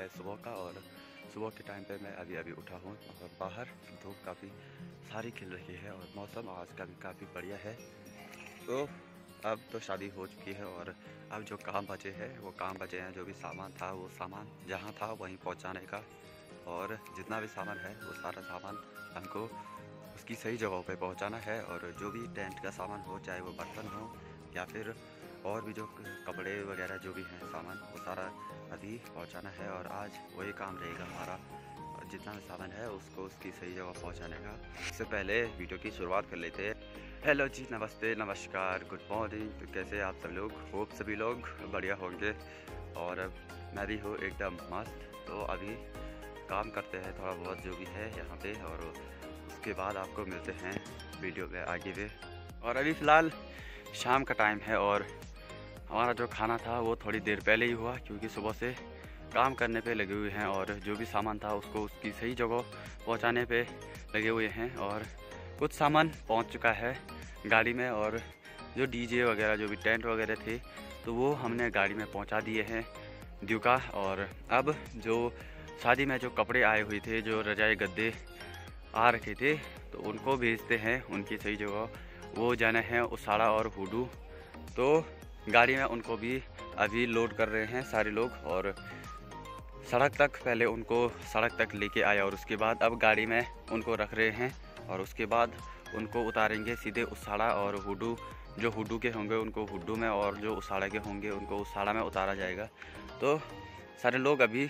है सुबह का और सुबह के टाइम पे मैं अभी अभी उठा हूँ और बाहर धूप काफ़ी सारी खिल रही है और मौसम आज का भी काफ़ी बढ़िया है। तो अब तो शादी हो चुकी है और अब जो काम बचे हैं वो काम बचे हैं। जो भी सामान था वो सामान जहाँ था वहीं पहुँचाने का, और जितना भी सामान है वो सारा सामान हमको उसकी सही जगहों पे पहुँचाना है। और जो भी टेंट का सामान हो, चाहे वो बर्तन हो या फिर और भी जो कपड़े वगैरह जो भी हैं सामान, वो सारा अभी पहुंचाना है। और आज वही काम रहेगा हमारा, और जितना भी सामान है उसको उसकी सही जगह पहुंचाने का। इससे पहले वीडियो की शुरुआत कर लेते हैं। हेलो जी, नमस्ते, नमस्कार, गुड मॉर्निंग। तो कैसे आप सब लोग? होप सभी लोग बढ़िया होंगे और मैं भी हूँ एकदम मस्त। तो अभी काम करते हैं थोड़ा बहुत जो भी है यहाँ पे, और उसके बाद आपको मिलते हैं वीडियो में आगे भी। और अभी फ़िलहाल शाम का टाइम है और हमारा जो खाना था वो थोड़ी देर पहले ही हुआ, क्योंकि सुबह से काम करने पे लगे हुए हैं और जो भी सामान था उसको उसकी सही जगह पहुंचाने पे लगे हुए हैं। और कुछ सामान पहुंच चुका है गाड़ी में, और जो डीजे वगैरह जो भी टेंट वगैरह थे तो वो हमने गाड़ी में पहुंचा दिए हैं ड्यू का। और अब जो शादी में जो कपड़े आए हुए थे, जो रजाई गद्दे आ रखे थे, तो उनको भेजते हैं उनकी सही जगह। वो जाना है उसाड़ा और हुडू, तो गाड़ी में उनको भी अभी लोड कर रहे हैं सारे लोग। और सड़क तक पहले उनको सड़क तक लेके आया और उसके बाद अब गाड़ी में उनको रख रहे हैं, और उसके बाद उनको उतारेंगे सीधे उसाड़ा और हुडू। जो हुडू के होंगे उनको हुडू में, और जो उसाड़ा के होंगे उनको उसाड़ा में उतारा जाएगा। तो सारे लोग अभी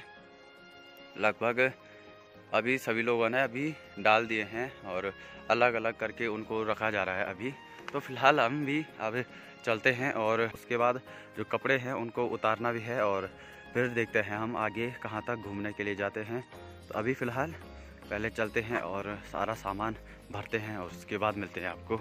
लगभग अभी सभी लोगों ने अभी डाल दिए हैं और अलग अलग करके उनको रखा जा रहा है अभी। तो फ़िलहाल हम भी अब चलते हैं और उसके बाद जो कपड़े हैं उनको उतारना भी है, और फिर देखते हैं हम आगे कहाँ तक घूमने के लिए जाते हैं। तो अभी फ़िलहाल पहले चलते हैं और सारा सामान भरते हैं और उसके बाद मिलते हैं आपको।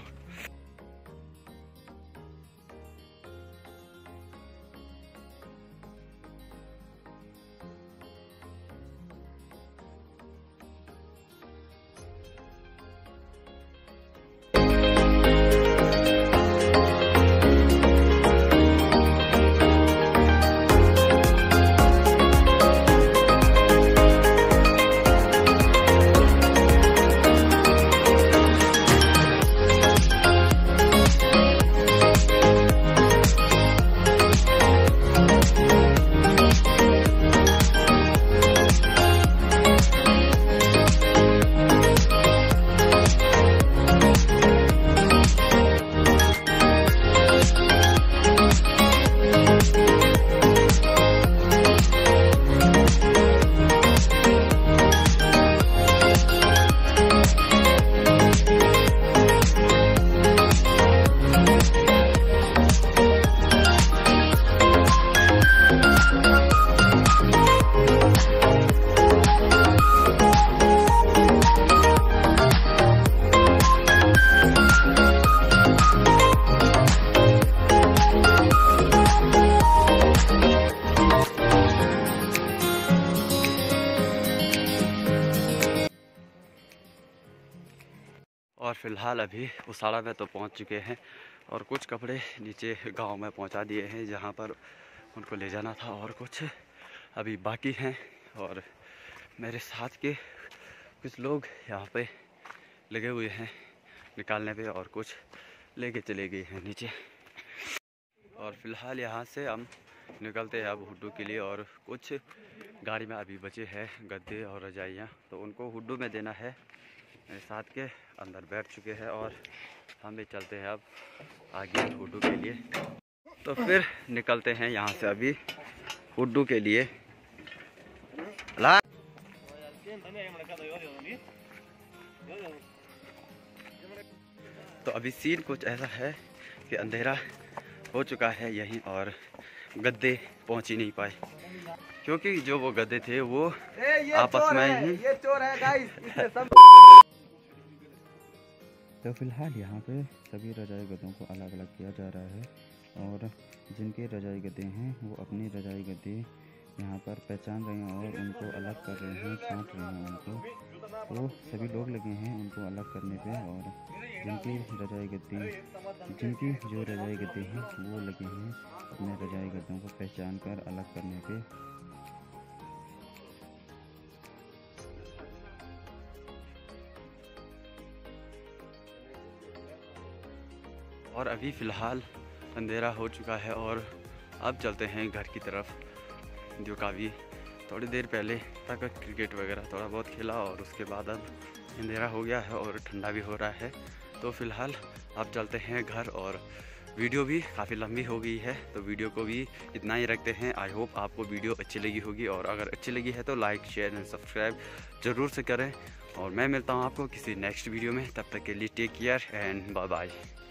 और फ़िलहाल अभी उसाड़ा में तो पहुंच चुके हैं और कुछ कपड़े नीचे गांव में पहुंचा दिए हैं जहां पर उनको ले जाना था, और कुछ अभी बाकी हैं। और मेरे साथ के कुछ लोग यहाँ पे लगे हुए हैं निकालने पे, और कुछ लेके चले गए हैं नीचे। और फ़िलहाल यहाँ से हम निकलते हैं अब हुड्डू के लिए, और कुछ गाड़ी में अभी बचे हैं गद्दे और रजाइयाँ, तो उनको हुड्डू में देना है। मेरे साथ के अंदर बैठ चुके हैं और हम भी चलते हैं अब आगे हुड्डू के लिए। तो फिर निकलते हैं यहाँ से अभी हुड्डू के लिए। तो अभी सीन कुछ ऐसा है कि अंधेरा हो चुका है यहीं, और गद्दे पहुँच ही नहीं पाए, क्योंकि जो वो गद्दे थे वो आपस में ही ये चोर है गाइस, इससे सब। तो फिलहाल यहाँ पे सभी रजाई गद्दों को अलग अलग किया जा रहा है, और जिनके रजाई गद्दे हैं वो अपनी रजाई गद्दे यहाँ पर पहचान रहे हैं और उनको अलग कर रहे हैं, छांट रहे हैं उनको। तो सभी लोग लगे हैं उनको अलग करने पे, और जिनकी जो रजाई गद्दे हैं वो लगे हैं अपने रजाई गद्दों को पहचान कर अलग करने पे। और अभी फ़िलहाल अंधेरा हो चुका है और अब चलते हैं घर की तरफ, जो काफ़ी थोड़ी देर पहले तक क्रिकेट वगैरह थोड़ा बहुत खेला और उसके बाद अब अंधेरा हो गया है और ठंडा भी हो रहा है। तो फ़िलहाल अब चलते हैं घर और वीडियो भी काफ़ी लंबी हो गई है, तो वीडियो को भी इतना ही रखते हैं। आई होप आपको वीडियो अच्छी लगी होगी और अगर अच्छी लगी है तो लाइक शेयर एंड सब्सक्राइब ज़रूर से करें और मैं मिलता हूँ आपको किसी नेक्स्ट वीडियो में। तब तक के लिए take care and bye bye.